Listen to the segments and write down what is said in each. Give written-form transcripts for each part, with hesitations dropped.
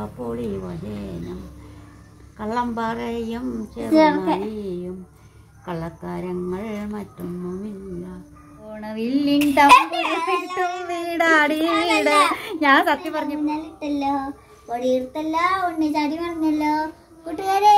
പൊളിവചനം കള്ളം പറയും ചെറുമഴിയും കള്ളക്കാരങ്ങൾ മറ്റൊന്നുമില്ല. ഞാൻ സത്യം പറഞ്ഞല്ലോ ഉണ്ണി ചാടി പറഞ്ഞല്ലോ കൂട്ടുകാരെ.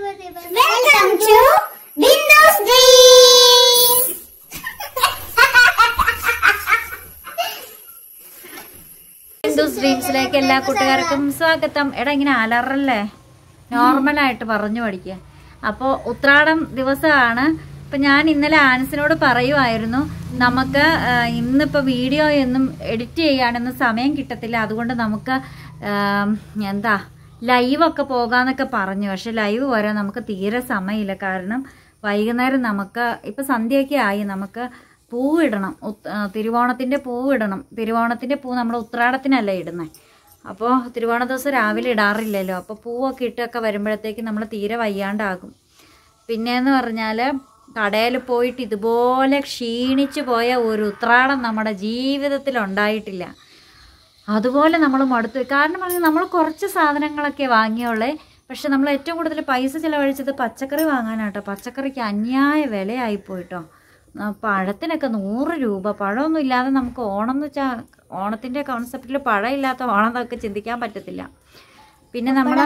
ബിന്ദുസ് ഡ്രീംസിലേക്ക് എല്ലാ കൂട്ടുകാർക്കും സ്വാഗതം. എടാ ഇങ്ങനെ അലറല്ലേ, നോർമലായിട്ട് പറഞ്ഞു പഠിക്കുക. അപ്പോൾ ഉത്രാടം ദിവസമാണ്. ഇപ്പം ഞാൻ ഇന്നലെ ആൻസിനോട് പറയുമായിരുന്നു നമുക്ക് ഇന്നിപ്പോൾ വീഡിയോ ഒന്നും എഡിറ്റ് ചെയ്യാനൊന്നും സമയം കിട്ടത്തില്ല, അതുകൊണ്ട് നമുക്ക് എന്താ ലൈവൊക്കെ പോകാമെന്നൊക്കെ പറഞ്ഞു. പക്ഷെ ലൈവ് വരാൻ നമുക്ക് തീരെ സമയമില്ല. കാരണം വൈകുന്നേരം നമുക്ക് ഇപ്പം സന്ധ്യയൊക്കെ ആയി, നമുക്ക് പൂവിടണം, തിരുവോണത്തിൻ്റെ പൂവിടണം. തിരുവോണത്തിൻ്റെ പൂ നമ്മൾ ഉത്രാടത്തിനല്ല ഇടുന്നത്. അപ്പോൾ തിരുവോണ ദിവസം രാവിലെ ഇടാറില്ലല്ലോ. അപ്പോൾ പൂവൊക്കെ ഇട്ടൊക്കെ വരുമ്പോഴത്തേക്ക് നമ്മൾ തീരെ വയ്യാണ്ടാകും. പിന്നെയെന്ന് പറഞ്ഞാൽ കടയിൽ പോയിട്ട് ഇതുപോലെ ക്ഷീണിച്ച് പോയ ഒരു ഉത്രാടം നമ്മുടെ ജീവിതത്തിൽ ഉണ്ടായിട്ടില്ല. അതുപോലെ നമ്മൾ മടുത്തു. കാരണം പറഞ്ഞാൽ നമ്മൾ കുറച്ച് സാധനങ്ങളൊക്കെ വാങ്ങിയുള്ളേ. പക്ഷെ നമ്മൾ ഏറ്റവും കൂടുതൽ പൈസ ചിലവഴിച്ചത് പച്ചക്കറി വാങ്ങാനാട്ടോ. പച്ചക്കറിക്ക് അന്യായ വിലയായിപ്പോയിട്ടോ. പഴത്തിനൊക്കെ 100 രൂപ. പഴമൊന്നും ഇല്ലാതെ നമുക്ക് ഓണം എന്ന് വെച്ചാൽ ഓണത്തിൻ്റെ കോൺസെപ്റ്റിൽ പഴമില്ലാത്ത ഓണം എന്നൊക്കെ ചിന്തിക്കാൻ പറ്റത്തില്ല. പിന്നെ നമ്മൾ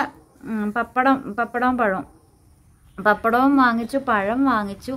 പപ്പടവും വാങ്ങിച്ചു, പഴം വാങ്ങിച്ചു,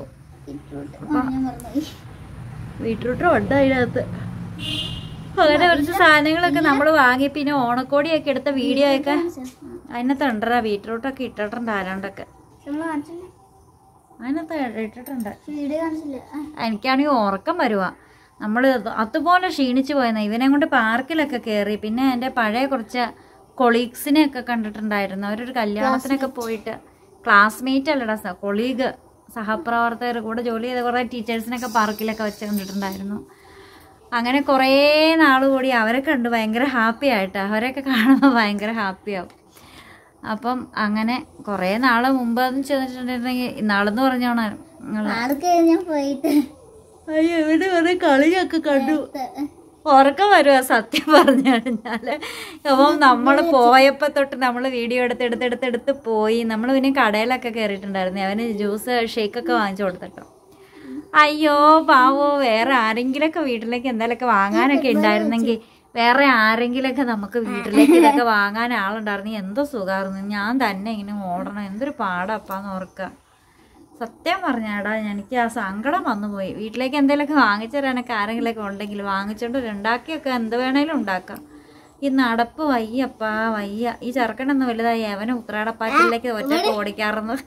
ബീട്രൂട്ടും ഉണ്ട് അതിനകത്ത്. അങ്ങനെ കുറച്ച് സാധനങ്ങളൊക്കെ നമ്മൾ വാങ്ങി. പിന്നെ ഓണക്കോടിയൊക്കെ എടുത്ത വീഡിയോ ഒക്കെ അതിനകത്ത് ഉണ്ടടാ. ബീട്രൂട്ടൊക്കെ ഇട്ടിട്ടുണ്ട് ആരാണ്ടൊക്കെ, അതിനകത്ത് ഇട്ടിട്ടുണ്ട്. എനിക്കാണെങ്കിൽ ഉറക്കം വരുവാ. നമ്മൾ അതുപോലെ ക്ഷീണിച്ച് പോയെന്നാ. ഇവനെ കൊണ്ട് പാർക്കിലൊക്കെ കയറി. പിന്നെ എൻ്റെ പഴയ കുറച്ച് കൊളീഗ്സിനെയൊക്കെ കണ്ടിട്ടുണ്ടായിരുന്നു. അവരൊരു കല്യാണത്തിനൊക്കെ പോയിട്ട്, ക്ലാസ്മേറ്റ് അല്ലടാ, കൊളീഗ്, സഹപ്രവർത്തകർ, കൂടെ ജോലി ചെയ്ത കുറേ ടീച്ചേഴ്സിനൊക്കെ പാർക്കിലൊക്കെ വെച്ച് കണ്ടിട്ടുണ്ടായിരുന്നു. അങ്ങനെ കുറേ നാൾ കൂടി അവരെ കണ്ട് ഭയങ്കര ഹാപ്പി ആയിട്ട്. അവരെയൊക്കെ കാണുമ്പോൾ ഭയങ്കര ഹാപ്പിയാവും. അപ്പം അങ്ങനെ കുറേ നാൾ മുമ്പ് ചെന്നിട്ടുണ്ടെങ്കിൽ ഇന്നാളെന്ന് പറഞ്ഞോണ പോയിട്ട് അയ്യോ ഇവിടെ ഒരു കളിയൊക്കെ കണ്ടു. ഉറക്കം വരുക സത്യം പറഞ്ഞു കഴിഞ്ഞാൽ. അപ്പം നമ്മൾ പോയപ്പോൾ തൊട്ട് നമ്മൾ വീഡിയോ എടുത്ത് പോയി. നമ്മൾ പിന്നെ കടയിലൊക്കെ കയറിയിട്ടുണ്ടായിരുന്നു. അവന് ജ്യൂസ് ഷേക്കൊക്കെ വാങ്ങിച്ചു കൊടുത്തിട്ടോ. അയ്യോ പാവോ, വേറെ ആരെങ്കിലൊക്കെ വീട്ടിലേക്ക് എന്തെങ്കിലുമൊക്കെ വാങ്ങാനൊക്കെ ഉണ്ടായിരുന്നെങ്കിൽ, വേറെ ആരെങ്കിലൊക്കെ നമുക്ക് വീട്ടിലേക്ക് ഇതൊക്കെ വാങ്ങാൻ ആളുണ്ടായിരുന്നു, എന്തോ സുഖമായിരുന്നു. ഞാൻ തന്നെ ഇങ്ങനെ ഓടണം, എന്തൊരു പാടപ്പാന്ന് ഓർക്കുക. സത്യം പറഞ്ഞാടാ, എനിക്ക് ആ സങ്കടം വന്നു പോയി. വീട്ടിലേക്ക് എന്തെങ്കിലുമൊക്കെ വാങ്ങിച്ചു തരാനൊക്കെ ആരെങ്കിലുമൊക്കെ ഉണ്ടെങ്കിൽ വാങ്ങിച്ചോണ്ട് ഉണ്ടാക്കിയൊക്കെ എന്ത് വേണേലും ഉണ്ടാക്കാം. ഈ നടപ്പ് വയ്യപ്പാ വയ്യ. ഈ ചെറുക്കനൊന്നും വലുതായി അവനെ ഉത്രാടപ്പാറ്റിലേക്ക് ഒറ്റക്ക് ഓടിക്കാറുന്നത്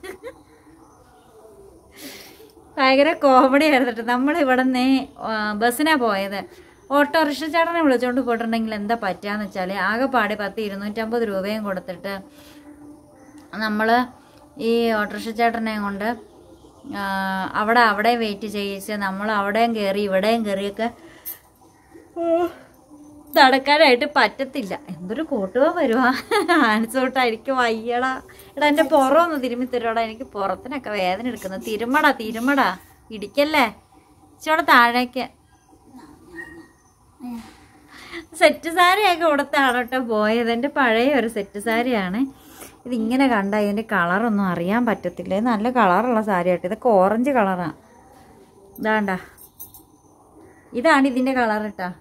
ഭയങ്കര കോമഡി ആയിരുന്നിട്ട്. നമ്മളിവിടെ നിന്ന് ബസ്സിനാണ് പോയത്. ഓട്ടോറിക്ഷ ചേട്ടനെ വിളിച്ചുകൊണ്ട് പോയിട്ടുണ്ടെങ്കിൽ എന്താ പറ്റുകയെന്ന് വെച്ചാൽ ആകെപ്പാടെ 250 രൂപയും കൊടുത്തിട്ട് നമ്മൾ ഈ ഓട്ടോറിക്ഷ ചേട്ടനെ കൊണ്ട് അവിടെ വെയിറ്റ് ചെയ്യിച്ച് നമ്മൾ അവിടെയും കയറി ഇവിടെയും കയറിയൊക്കെ നടക്കാനായിട്ട് പറ്റത്തില്ല. എന്തൊരു കൂട്ടുവാൻ വരുവാ. ആൻസോട്ടായിരിക്കും വയ്യടാ. എടാ എൻ്റെ പുറം ഒന്ന് തിരുമ്മി തരുവാടാ, എനിക്ക് പുറത്തിനൊക്കെ വേദന എടുക്കുന്നത്. തിരുമടാ ഇടിക്കല്ലേ. ഇച്ചിരി താഴേക്ക്. സെറ്റ് സാരിയൊക്കെ കൊടുത്താണ് കേട്ടോ പോയത്. എൻ്റെ പഴയ ഒരു സെറ്റ് സാരിയാണ്. ഇതിങ്ങനെ കണ്ട ഇതിൻ്റെ കളറൊന്നും അറിയാൻ പറ്റത്തില്ല. ഇത് നല്ല കളറുള്ള സാരി കേട്ടോ. ഇതൊക്കെ ഓറഞ്ച് കളറാണ്. ഇതാണ്ട, ഇതാണ് ഇതിൻ്റെ കളർ കേട്ടോ.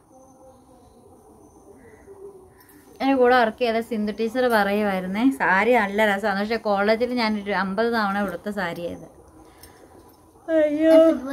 എൻ്റെ കൂടെ വർക്ക് ചെയ്ത സിന്ധു ടീച്ചർ പറയുമായിരുന്നേ സാരി നല്ല രസമാണ്. പക്ഷെ കോളേജിൽ ഞാനൊരു 50 തവണ കൊടുത്ത സാരിയായത്. അയ്യോ,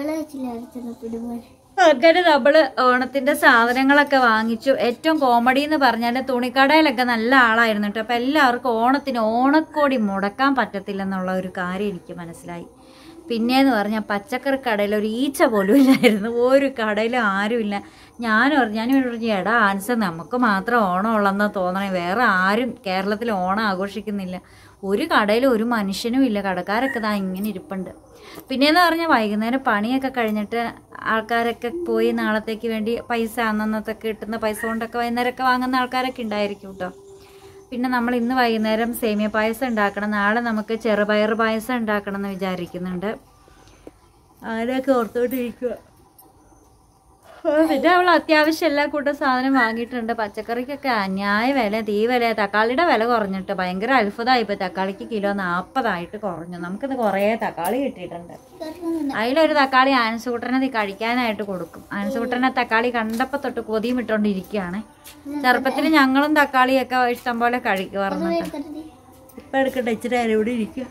അങ്ങനെ നമ്മൾ ഓണത്തിൻ്റെ സാധനങ്ങളൊക്കെ വാങ്ങിച്ചു. ഏറ്റവും കോമഡി എന്ന് പറഞ്ഞാൽ തുണിക്കടയിലൊക്കെ നല്ല ആളായിരുന്നു കേട്ടോ. അപ്പം എല്ലാവർക്കും ഓണത്തിന് ഓണക്കോടി മുടക്കാൻ പറ്റത്തില്ലെന്നുള്ള ഒരു കാര്യം എനിക്ക് മനസ്സിലായി. പിന്നെയെന്ന് പറഞ്ഞാൽ പച്ചക്കറി കടയിൽ ഒരു ഈച്ച പോലും ഇല്ലായിരുന്നു. ഒരു കടയിലും ആരുമില്ല. ഞാൻ പറഞ്ഞു എടാ ആൻസർ നമുക്ക് മാത്രം ഓണം ഉള്ളതെന്ന് തോന്നണേ, വേറെ ആരും കേരളത്തിൽ ഓണം ആഘോഷിക്കുന്നില്ല. ഒരു കടയിലും ഒരു മനുഷ്യനും ഇല്ല. കടക്കാരൊക്കെ ഇതാ ഇങ്ങനെ ഇരിപ്പുണ്ട്. പിന്നെയെന്ന് പറഞ്ഞാൽ വൈകുന്നേരം പണിയൊക്കെ കഴിഞ്ഞിട്ട് ആൾക്കാരൊക്കെ പോയി നാളത്തേക്ക് വേണ്ടി പൈസ അന്നന്നത്തൊക്കെ കിട്ടുന്ന പൈസ കൊണ്ടൊക്കെ വൈകുന്നേരമൊക്കെ വാങ്ങുന്ന ആൾക്കാരൊക്കെ ഉണ്ടായിരിക്കും കേട്ടോ. പിന്നെ നമ്മൾ ഇന്ന് വൈകുന്നേരം സേമിയ പായസം ഉണ്ടാക്കണം. നാളെ നമുക്ക് ചെറുപയർ പായസം ഉണ്ടാക്കണം എന്ന് വിചാരിക്കുന്നുണ്ട്. ആരെയൊക്കെ ഓർത്തോണ്ടിരിക്കുക. പിന്നെ അവൾ അത്യാവശ്യം എല്ലാ കൂട്ടം സാധനം വാങ്ങിയിട്ടുണ്ട്. പച്ചക്കറിക്കൊക്കെ അന്യായ വില, തീ വില. തക്കാളിയുടെ വില കുറഞ്ഞിട്ട് ഭയങ്കര അത്ഭുതമായിപ്പോൾ. തക്കാളിക്ക് കിലോ 40 കുറഞ്ഞു. നമുക്കിത് കുറേ തക്കാളി കിട്ടിയിട്ടുണ്ട്. അതിലൊരു തക്കാളി ആൻസൂട്ടനെ കഴിക്കാനായിട്ട് കൊടുക്കും. ആൻസൂട്ടനെ തക്കാളി കണ്ടപ്പോൾ തൊട്ട് കൊതിയും ഇട്ടോണ്ടിരിക്കുകയാണ്. ചെറുപ്പത്തിൽ ഞങ്ങളും തക്കാളിയൊക്കെ ഇഷ്ടം പോലെ കഴിക്കുമായിരുന്നു. ഇപ്പം എടുക്കട്ടെ, ഇച്ചിരി നേരം ഇവിടെ ഇരിക്കുക.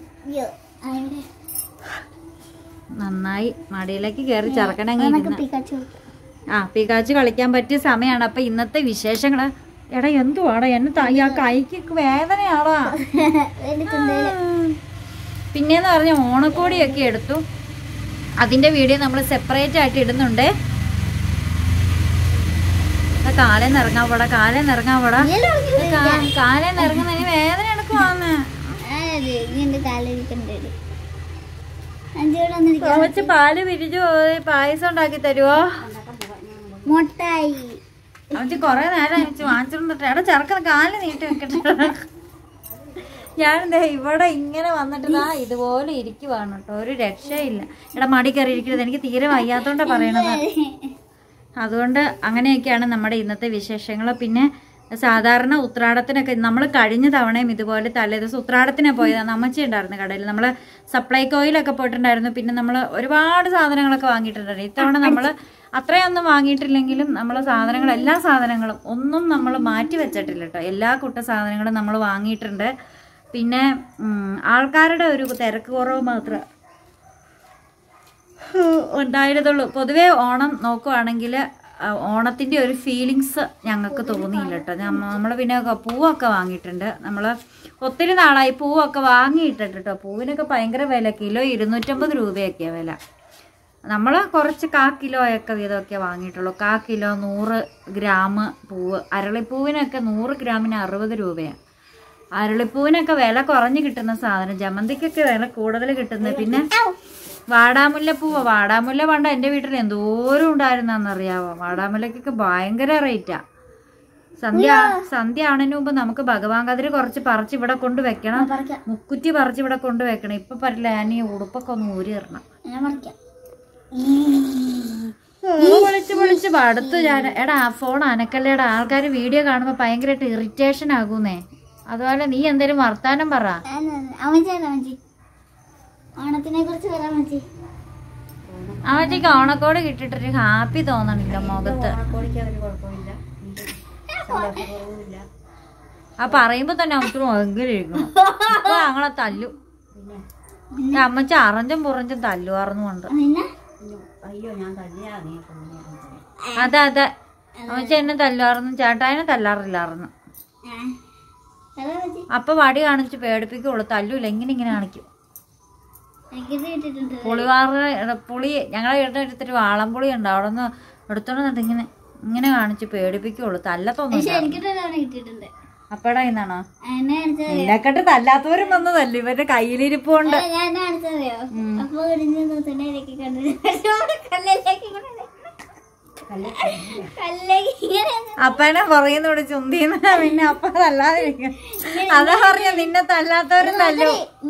നന്നായി മടിയിലേക്ക് കയറി ചെറുക്കനെങ്കിൽ പികാച്ച് കളിക്കാൻ പറ്റിയ സമയമാണ്. അപ്പൊ ഇന്നത്തെ വിശേഷങ്ങള്. എടാ എന്തുവാടാ എന്നെ ആ കൈക്ക് വേദനയാടാ. പിന്നെന്ന് പറഞ്ഞ ഓണക്കോടിയൊക്കെ എടുത്തു. അതിന്റെ വീഡിയോ നമ്മൾ സെപ്പറേറ്റ് ആയിട്ട് ഇടുന്നുണ്ട്. കാലേന്ന് ഇറങ്ങാൻ പോടാ, കാലേന്ന് ഇറങ്ങാൻ പോടാ, കാലേന്ന് ഇറങ്ങുന്നതിന് വേദന എടുക്കുവാന്ന്. കുറച്ച് പാല് പിരിച്ചു പായസം ഉണ്ടാക്കി തരുവോ? മുട്ടായി അവച്ച് കൊറേ നേരം അയച്ചു വാങ്ങിച്ചിട്ട്. എടാ ചെറുക്കൻ കാല് നീട്ടി വെക്കട്ടെ. ഞാനെന്താ ഇവിടെ ഇങ്ങനെ വന്നിട്ട് ഇതുപോലെ ഇരിക്കുവാണ് കേട്ടോ. ഒരു രക്ഷയില്ല. എടാ മടി കയറി ഇരിക്കരുത്. എനിക്ക് തീരെ വയ്യാത്തോണ്ടാ പറയണത്. അതുകൊണ്ട് അങ്ങനെയൊക്കെയാണ് നമ്മുടെ ഇന്നത്തെ വിശേഷങ്ങൾ. പിന്നെ സാധാരണ ഉത്രാടത്തിനൊക്കെ നമ്മൾ കഴിഞ്ഞ തവണയും ഇതുപോലെ തലേദിവസം ഉത്രാടത്തിനെ പോയതാണ്. അമ്മച്ചി ഉണ്ടായിരുന്നു കടയിൽ. നമ്മൾ സപ്ലൈകോയിലൊക്കെ പോയിട്ടുണ്ടായിരുന്നു. പിന്നെ നമ്മൾ ഒരുപാട് സാധനങ്ങളൊക്കെ വാങ്ങിയിട്ടുണ്ടായിരുന്നു. ഇത്തവണ നമ്മൾ അത്രയൊന്നും വാങ്ങിയിട്ടില്ലെങ്കിലും നമ്മൾ സാധനങ്ങൾ, എല്ലാ സാധനങ്ങളും ഒന്നും നമ്മൾ മാറ്റി വെച്ചിട്ടില്ല കേട്ടോ. എല്ലാ കൂട്ട സാധനങ്ങളും നമ്മൾ വാങ്ങിയിട്ടുണ്ട്. പിന്നെ ആൾക്കാരുടെ ഒരു തിരക്ക് കുറവ് മാത്രമേ ഉണ്ടായിരുന്നുള്ളൂ. പൊതുവേ ഓണം നോക്കുവാണെങ്കിൽ ഓണത്തിൻ്റെ ഒരു ഫീലിങ്സ് ഞങ്ങൾക്ക് തോന്നിയില്ല കേട്ടോ. നമ്മൾ പിന്നെ പൂവൊക്കെ വാങ്ങിയിട്ടുണ്ട്. നമ്മൾ ഒത്തിരി നാളായി പൂവൊക്കെ വാങ്ങിയിട്ടുണ്ട് കേട്ടോ. പൂവിനൊക്കെ ഭയങ്കര വില. കിലോ 250 രൂപയൊക്കെയാണ് വില. നമ്മൾ കുറച്ച് 1/4 കിലോയൊക്കെ വീതമൊക്കെ വാങ്ങിയിട്ടുള്ളൂ. 1/4 കിലോ 100 ഗ്രാം പൂവ്. അരളിപ്പൂവിനൊക്കെ 100 ഗ്രാമിന് 60 രൂപയാണ്. അരളിപ്പൂവിനൊക്കെ വില കുറഞ്ഞ് കിട്ടുന്ന സാധനം. ജമന്തിക്കൊക്കെ വില കൂടുതൽ കിട്ടുന്നത്. പിന്നെ വാടാമുല്ലപ്പൂവ്. വാടാമുല്ല പണ്ട് എൻ്റെ വീട്ടിൽ എന്തോരം ഉണ്ടായിരുന്നറിയാവോ. വാടാമുല്ലക്കൊക്കെ ഭയങ്കര റേറ്റാ. സന്ധ്യ ആണതിന് മുമ്പ് നമുക്ക് ഭഗവാൻ കതിര് കുറച്ച് പറിച്ച് ഇവിടെ കൊണ്ട് വെക്കണം. മുക്കുറ്റി പറിച്ച് ഇവിടെ കൊണ്ട് വെക്കണം. ഇപ്പൊ പറ്റില്ല. ഞാൻ ഈ ഉടുപ്പൊക്കെ ഒന്ന് ഊരി ഇടണം. വിളിച്ച് അടുത്ത് ഞാൻ എടാ ഫോൺ അനക്കല്ലേടാ. ആൾക്കാർ വീഡിയോ കാണുമ്പോ ഭയങ്കരമായിട്ട് ഇറിറ്റേഷൻ ആകൂന്നേ. അതുപോലെ നീ എന്തേലും വർത്താനം പറ. അമ്മച്ചിക്ക് ഓണക്കോട് കിട്ടിട്ടൊരു ഹാപ്പി തോന്നണില്ല മുഖത്ത്. ആ പറയുമ്പോ തന്നെ നമുക്ക് ഭയങ്കര ഇരിക്കണം. അപ്പൊ ഞങ്ങളെ തല്ലു. അമ്മച്ചി അറഞ്ചും പുറഞ്ചും തല്ലുവാർന്നുകൊണ്ട്. അതെ അതെ അമ്മച്ചി എന്നെ തല്ലുവാർന്നു. ചേട്ടായിനെ തല്ലാറില്ലായിരുന്നു. അപ്പൊ വടി കാണിച്ച് പേടിപ്പിക്കുള്ളൂ. തല്ലൂല. ഇങ്ങനെ കാണിക്കും. പുളി ഞങ്ങളെ വീടിന്റെ അടുത്തൊരു വാളംപുളി ഉണ്ട്. അവിടെ നിന്ന് എടുത്തോണ്ട് ഇങ്ങനെ കാണിച്ച് പേടിപ്പിക്കുള്ളൂ. തല്ലത്തൊന്നും. അപ്പടാ ഇന്നാണോ എന്നെക്കെട്ട് തല്ലാത്തവരും വന്നതല്ല. ഇവരുടെ കയ്യിലിരിപ്പുണ്ട്. അപ്പനെ പറയുന്നോട് ചുന്തിന്ന്. പിന്നെ അപ്പ തല്ലാതിരിക്കും. അതാ പറഞ്ഞ നിന്നെ തല്ലാത്തവരും തല്ലു.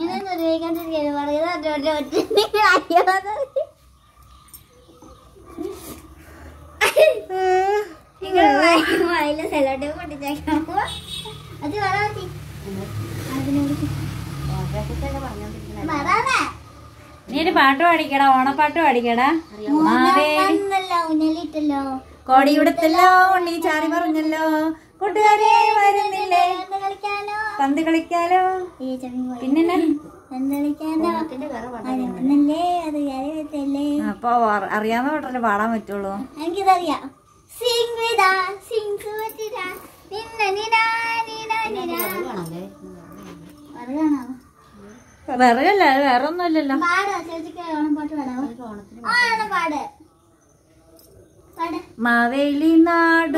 നീ ഒരു പാട്ട് പാടിക്കടാ. ഓണപ്പാട്ട് പാടിക്കടാ. കോടിയുടുത്തല്ലോ ഉണ്ണി ചാരി പറഞ്ഞല്ലോ കൂട്ടുകാരെ വരുന്നില്ലേ പന്ത് കളിക്കാലോ. പിന്നെ അപ്പൊ അറിയാവുന്ന പാട്ടല്ലേ പാടാൻ പറ്റുള്ളൂ. എനിക്കിതറിയാം. വിറകല്ല, വേറെ ഒന്നും ഇല്ലല്ലോ. മാവേലി നാടു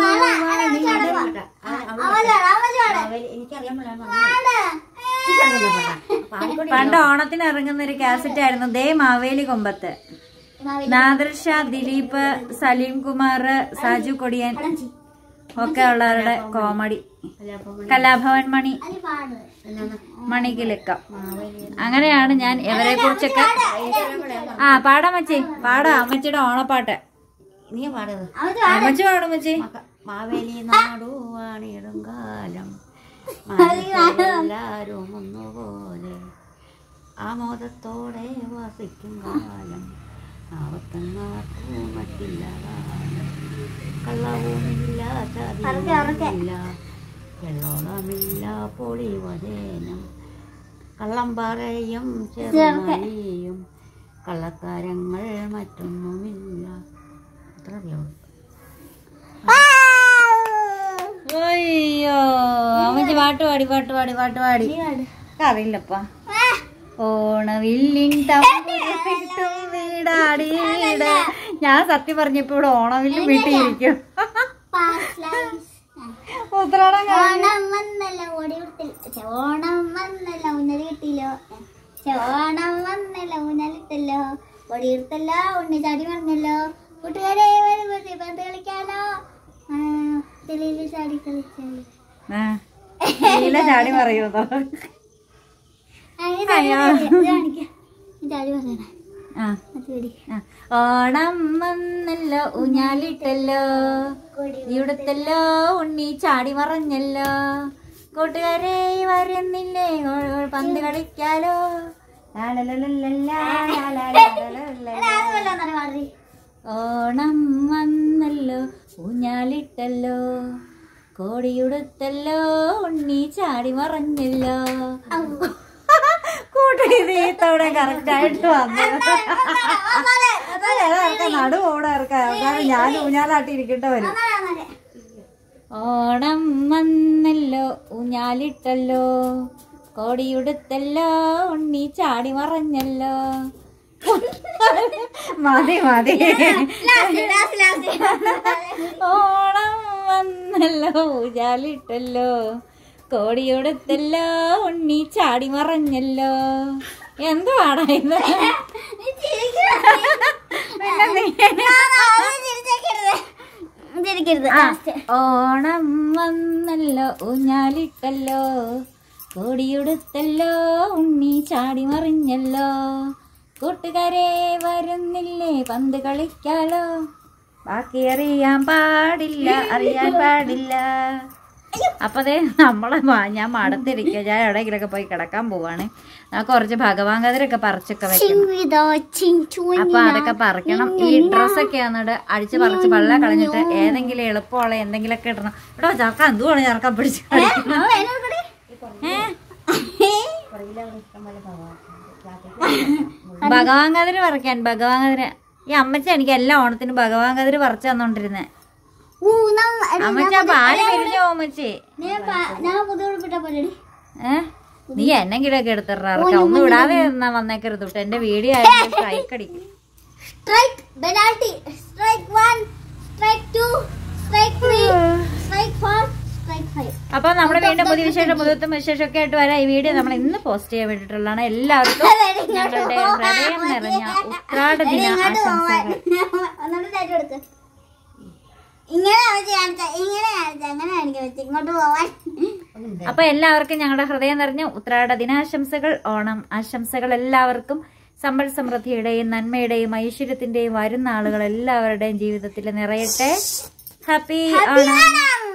പണ്ട് ഓണത്തിന് ഇറങ്ങുന്ന ഒരു കാസറ്റ് ആയിരുന്നു ദേ മാവേലി കൊമ്പത്ത്. നാദർഷ, ദിലീപ്, സലീം കുമാർ, സാജു കൊടിയൻ ഒക്കെ ഉള്ളവരുടെ കോമഡി. കലാഭവൻ മണി, മണികിലക്കം. അങ്ങനെയാണ് ഞാൻ ഇവരെ കുറിച്ചൊക്കെ പാടാം അമ്മച്ചി. പാടാം അമ്മച്ചിയുടെ ഓണപ്പാട്ട്. നീ പാടുന്നത് അമ്മച്ചി പാടും അമ്മച്ചി. മാവേലി നാടുവാണിടും കാലം എല്ലാരും ഒന്നുപോലെ ആമോദത്തോടെ വസിക്കും കാലം ആവത്തങ്ങാർക്കും മറ്റില്ല കാലം കള്ളവുമില്ല ചതിയില്ല വെള്ളോളമില്ല പൊളിവചനം കള്ളം പറയും ചെറുമണിയും കള്ളക്കാരങ്ങൾ മറ്റൊന്നുമില്ല. അത്ര അറിയാവും. അയ്യോ അമ്മച്ചി പാട്ട് പാടി അറിയില്ലപ്പാ. ഓണവില്ലിൻ തമ്പിട്ടും വീടാടി വീട്. ഞാൻ സത്യം പറഞ്ഞപ്പോ ഇവിടെ ഓണവില്ലും വീട്ടിയിരിക്കും. ഓണം വന്നല്ല ഓടി വിട്ടില്ല, ഓണം വന്നല്ല ഊഞ്ഞൽ കിട്ടില്ലോ, ഓണം വന്നല്ല ഊഞ്ഞലിട്ടല്ലോ, ഓടി എടുത്തല്ലോ, ഉണ്ണി ചാടി പറഞ്ഞല്ലോ, കൂട്ടുകാരെ പന്ത് കളിക്കാലോ, ചാടി കളിച്ചാലോ ചാടി പറയൂ. ചാടി പറഞ്ഞ ഓണം വന്നല്ലോ ഊഞ്ഞാലിട്ടല്ലോ, ഇവിടുത്തല്ലോ ഉണ്ണി ചാടി മറഞ്ഞല്ലോ, കൂട്ടുകാരെ വരുന്നില്ലേ പന്ത് കളിക്കാലോ. ഓണം വന്നല്ലോ ഊഞ്ഞാലിട്ടല്ലോ, കോടിയുടുത്തല്ലോ ഉണ്ണി ചാടി മറഞ്ഞല്ലോ. കൂട്ടിത്തവണ കറക്റ്റ് ആയിട്ട് വന്നു. നടുവോടെ ഇറക്കാം, ഞാൻ ഊഞ്ഞാലാട്ടി ഇരിക്കേണ്ട വരും. ഓണം വന്നല്ലോ ഊഞ്ഞാലിട്ടല്ലോ, കോടിയുടുത്തല്ലോ ഉണ്ണി ചാടി മറഞ്ഞല്ലോ. മതി ഓണം വന്നല്ലോ ഊഞ്ഞാലിട്ടല്ലോ, കോടിയുടുത്തല്ലോ ഉണ്ണി ചാടി മറഞ്ഞല്ലോ. എന്തുവാടാ ഇത്? ഓണം വന്നല്ലോ ഊഞ്ഞാലിട്ടല്ലോ, കോടിയുടുത്തല്ലോ ഉണ്ണി ചാടി മറിഞ്ഞല്ലോ, കൂട്ടുകാരെ വരുന്നില്ലേ പന്ത് കളിക്കാലോ. ബാക്കി അറിയാൻ പാടില്ല. അപ്പൊ അതെ ഞാൻ മടത്തിരിക്കുക. ഞാൻ എവിടെയെങ്കിലൊക്കെ പോയി കിടക്കാൻ പോവാണ്. നമുക്ക് കുറച്ച് ഭഗവാൻ കതിരൊക്കെ പറിച്ചൊക്കെ വെക്കണം. അപ്പൊ അതൊക്കെ പറിക്കണം. ഈ ഡ്രസ്സൊക്കെ വന്നിട്ട് അടിച്ച് പറിച്ച് വെള്ളം കളഞ്ഞിട്ട് ഏതെങ്കിലും എളുപ്പമുള്ള എന്തെങ്കിലുമൊക്കെ ഇടണം. ഇവിടെ ചേർക്കാൻ എന്തുവാണ് ചേർക്കാൻ പിടിച്ച് ഭഗവാൻ കതിര് പറിക്കാൻ. ഭഗവാൻ കതിര് ഈ അമ്മച്ച എനിക്ക് എല്ലാ ഓണത്തിനും ഭഗവാൻ കതിര് പറിച്ചു തന്നോണ്ടിരുന്നേ. അമ്മച്ച പാല് പിരിഞ്ഞോ അമ്മച്ചി? നീ എന്നെങ്കിലൊക്കെ എടുത്തിറക്കാം. ഒന്നും വിടാതെ വന്നേക്കരുത് തൊട്ട്. എന്റെ വീഡിയോ ആയിട്ട് സ്ട്രൈക്ക് അടിക്കും. അപ്പൊ നമ്മുടെ വീണ്ടും പുതിയ വിശേഷമൊക്കെ ആയിട്ട് വരാം. ഈ വീഡിയോ നമ്മൾ ഇന്ന് പോസ്റ്റ് ചെയ്യാൻ വേണ്ടിയിട്ടുള്ളതാണ്. എല്ലാവർക്കും ഞങ്ങളുടെ ഹൃദയം നിറഞ്ഞ ഉത്രാട ദിന ആശംസകൾ. അപ്പൊ എല്ലാവർക്കും ഞങ്ങളുടെ ഹൃദയം നിറഞ്ഞ ഉത്രാട ദിനാശംസകൾ, ഓണം ആശംസകൾ. എല്ലാവർക്കും സമ്പൽ സമൃദ്ധിയുടെയും നന്മയുടെയും ഐശ്വര്യത്തിന്റെയും വരുന്ന ആളുകൾ എല്ലാവരുടെയും ജീവിതത്തിൽ നിറയട്ടെ. ഹാപ്പി ഓണം.